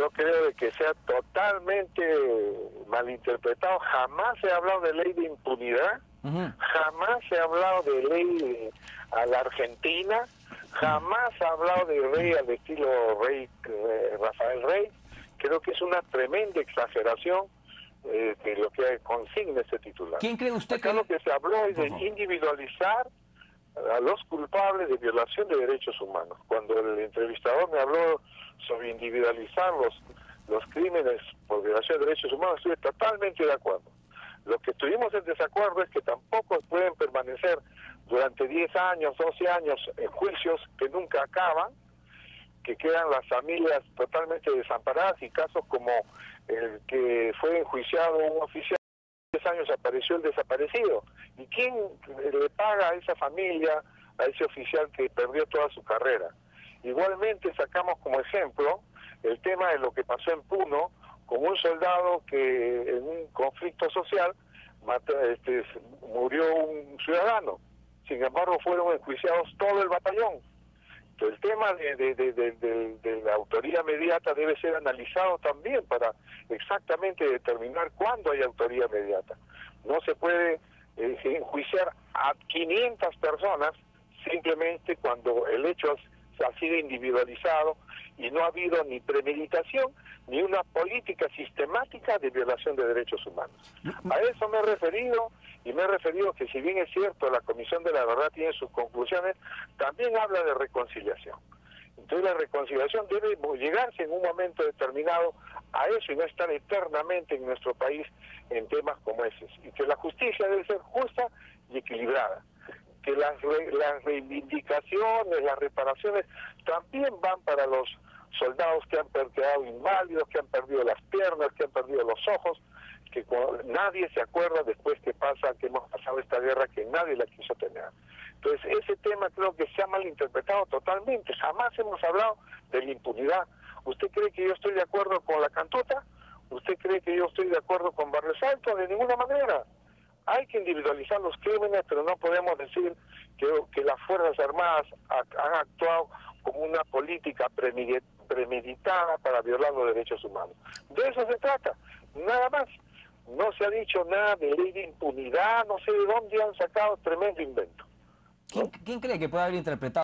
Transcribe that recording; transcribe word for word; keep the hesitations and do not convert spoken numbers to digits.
yo creo de que sea totalmente malinterpretado. Jamás se ha hablado de ley de impunidad, uh-huh. Jamás se ha hablado de ley a la Argentina, jamás se ha hablado de rey al estilo rey eh, Rafael Rey. Creo que es una tremenda exageración eh, de lo que consigna ese titular. ¿Quién cree usted Acá que...? lo que se habló es de individualizar a los culpables de violación de derechos humanos. Cuando el entrevistador me habló sobre individualizar los, los crímenes por violación de derechos humanos, estoy totalmente de acuerdo. Lo que estuvimos en desacuerdo es que tampoco pueden permanecer durante diez años, doce años en juicios que nunca acaban, que quedan las familias totalmente desamparadas, y casos como el que fue enjuiciado un oficial, diez años apareció el desaparecido. ¿Y quién le paga a esa familia, a ese oficial que perdió toda su carrera? Igualmente sacamos como ejemplo el tema de lo que pasó en Puno con un soldado que en un conflicto social mató, este, murió un ciudadano. Sin embargo, fueron enjuiciados todo el batallón. El tema de, de, de, de, de, de la autoría inmediata debe ser analizado también para exactamente determinar cuándo hay autoría inmediata. No se puede eh, enjuiciar a quinientas personas simplemente cuando el hecho ha sido individualizado y no ha habido ni premeditación ni una política sistemática de violación de derechos humanos. A eso me he referido, y me he referido que, si bien es cierto, la Comisión de la Verdad tiene sus conclusiones, también habla de reconciliación. Entonces la reconciliación debe llegarse en un momento determinado a eso y no estar eternamente en nuestro país en temas como esos. Y que la justicia debe ser justa y equilibrada. Que las, re, las reivindicaciones, las reparaciones también van para los soldados que han quedado inválidos, que han perdido las piernas, que han perdido los ojos, que nadie se acuerda después que pasa, que hemos pasado esta guerra, que nadie la quiso tener. Entonces ese tema creo que se ha malinterpretado totalmente. Jamás hemos hablado de la impunidad. ¿Usted cree que yo estoy de acuerdo con la Cantuta? ¿Usted cree que yo estoy de acuerdo con Barrio Alto? De ninguna manera. Hay que individualizar los crímenes, pero no podemos decir que, que las Fuerzas Armadas ha, han actuado como una política premeditada para violar los derechos humanos. De eso se trata, nada más. No se ha dicho nada de ley de impunidad, no sé de dónde han sacado tremendo invento. ¿Quién, ¿quién cree que puede haber interpretado